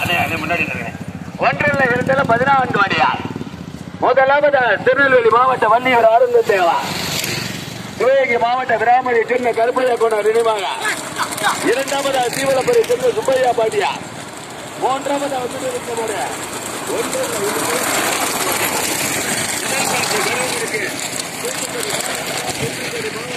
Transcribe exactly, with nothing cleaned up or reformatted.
முன்னாடி ஒன்றில் இரண்டுல பதினான்கு வடியா. முதலாவது திருநெல்வேலி மாவட்ட வள்ளியூர் ஆனந்த தேவா, சிவகங்கை மாவட்ட விராமணி சின்ன கருப்பையா கொண்ட நினைவாக. இரண்டாவது சீவலப்பரி சின்ன சுப்பையா பாட்டியா. மூன்றாவது ஒன்று